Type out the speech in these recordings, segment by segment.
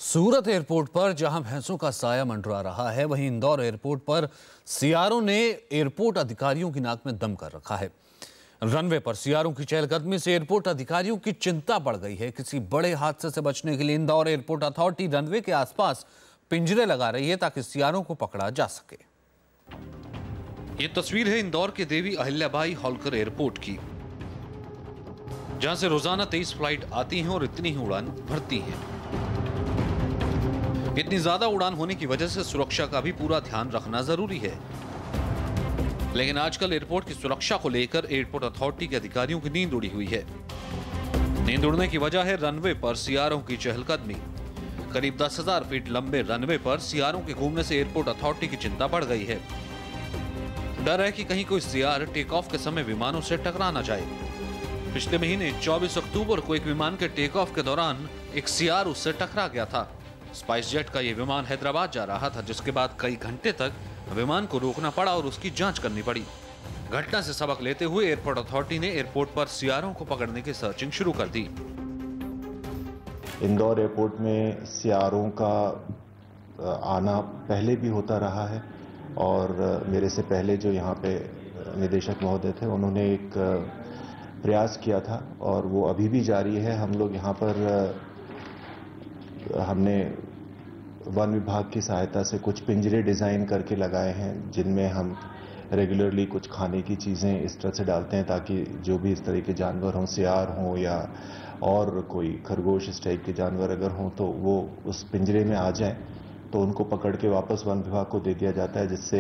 सूरत airport पर जहां भैंसों का साया मंडरा रहा है, वहीं इंदौर एयरपोर्ट पर सियारों ने एयरपोर्ट अधिकारियों की नाक में दम कर रखा है। रनवे पर सियारों की चहलकदमी से एयरपोर्ट अधिकारियों की चिंता बढ़ गई है। किसी बड़े हादसे से बचने के लिए इंदौर एयरपोर्ट अथॉरिटी रनवे के आसपास पिंजरे लगा रही है ताकि सियारों को पकड़ा जा सके। ये तस्वीर है इंदौर के देवी अहिल्याबाई होलकर एयरपोर्ट की, जहां से रोजाना 23 फ्लाइट आती हैं और इतनी ही उड़ान भरती हैं। इतनी ज्यादा उड़ान होने की वजह से सुरक्षा का भी पूरा ध्यान रखना जरूरी है। लेकिन आजकल एयरपोर्ट की सुरक्षा को लेकर एयरपोर्ट अथॉरिटी के अधिकारियों की नींद उड़ी हुई है। नींद उड़ने की वजह है रनवे पर सियारों की चहलकदमी। करीब 10,000 फीट लंबे रनवे पर सियारों के घूमने से एयरपोर्ट अथॉरिटी की चिंता बढ़ गई है। डर है कि कहीं कोई सियार टेक ऑफ के समय विमानों से टकरा न जाए। पिछले महीने 24 अक्टूबर को एक विमान के टेक ऑफ के दौरान एक सियार उससे टकरा गया था। स्पाइस जेट का यह विमान हैदराबाद जा रहा था, जिसके बाद कई घंटे तक विमान को रोकना पड़ा और उसकी जांच करनी पड़ी। घटना से सबक लेते हुए एयरपोर्ट अथॉरिटी ने एयरपोर्ट पर सियारों को पकड़ने की सर्चिंग शुरू कर दी। इंदौर एयरपोर्ट में सियारों का आना पहले भी होता रहा है और मेरे से पहले जो यहाँ पे निदेशक महोदय थे, उन्होंने एक प्रयास किया था और वो अभी भी जारी है। हम लोग यहाँ पर हमने वन विभाग की सहायता से कुछ पिंजरे डिजाइन करके लगाए हैं, जिनमें हम रेगुलरली कुछ खाने की चीजें इस तरह से डालते हैं ताकि जो भी इस तरह के जानवर हों, सियार हों या और कोई खरगोश इस टाइप के जानवर अगर हों, तो वो उस पिंजरे में आ जाएं, तो उनको पकड़ के वापस वन विभाग को दे दिया जाता है, जिससे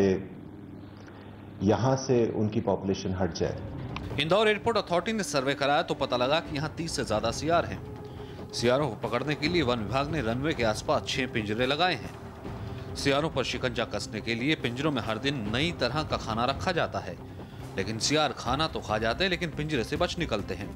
यहां से उनकी पॉपुलेशन हट जाए। इंदौर एयरपोर्ट अथॉरिटी ने सर्वे कराया तो पता लगा कि यहाँ 30 से ज्यादा सियार हैं। सियारों को पकड़ने के लिए वन विभाग ने रनवे के आसपास 6 पिंजरे लगाए हैं। सियारों पर शिकंजा कसने के लिए पिंजरों में हर दिन नई तरह का खाना रखा जाता है, लेकिन सियार खाना तो खा जाते हैं लेकिन पिंजरे से बच निकलते हैं।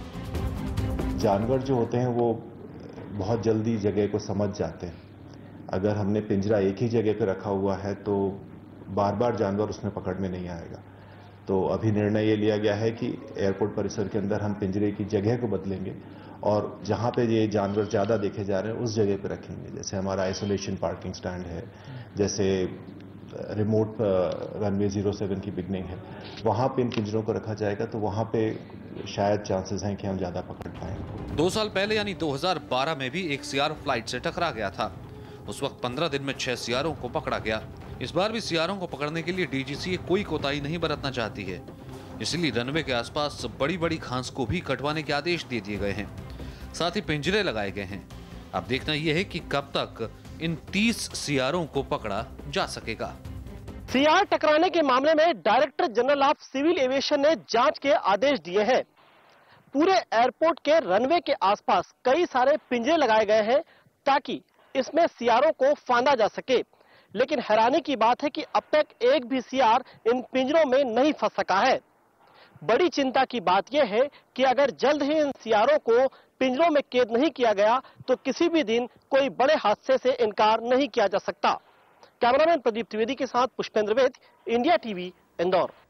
जानवर जो होते हैं वो बहुत जल्दी जगह को समझ जाते हैं। अगर हमने पिंजरा एक ही जगह पर रखा हुआ है तो बार बार जानवर उसमें पकड़ में नहीं आएगा। तो अभी निर्णय ये लिया गया है कि एयरपोर्ट परिसर के अंदर हम पिंजरे की जगह को बदलेंगे और जहां पे ये जानवर ज्यादा देखे जा रहे हैं उस जगह पे रखेंगे। जैसे हमारा आइसोलेशन पार्किंग स्टैंड है, जैसे रिमोट रनवे 07 की बिगनिंग है, वहां पे इन पिंजरों को रखा जाएगा, तो वहां पे शायद चांसेस हैं कि हम ज्यादा पकड़ पाएंगे। 2 साल पहले यानी 2012 में भी एक सियार फ्लाइट से टकरा गया था। उस वक्त 15 दिन में 6 सियारों को पकड़ा गया। इस बार भी सियारों को पकड़ने के लिए डीजीसीए कोई कोताही नहीं बरतना चाहती है, इसलिए रनवे के आसपास बड़ी बड़ी घास को भी कटवाने के आदेश दे दिए गए हैं। साथ ही पिंजरे लगाए गए हैं। अब देखना यह है कि कब तक इन 30 सियारों को पकड़ा जा सकेगा। सियार टकराने के मामले में director general of civil aviation ने जांच के आदेश दिए हैं। पूरे एयरपोर्ट के रनवे के आसपास कई सारे पिंजरे लगाए गए हैं ताकि इसमें सियारों को फांदा जा सके। लेकिन हैरानी की बात है कि अब तक एक भी सियार इन पिंजरों में नहीं फंस सका है। बड़ी चिंता की बात यह है कि अगर जल्द ही इन सियारों को पिंजरों में कैद नहीं किया गया तो किसी भी दिन कोई बड़े हादसे से इनकार नहीं किया जा सकता। कैमरामैन प्रदीप त्रिवेदी के साथ पुष्पेंद्र वैद्य, इंडिया टीवी, इंदौर।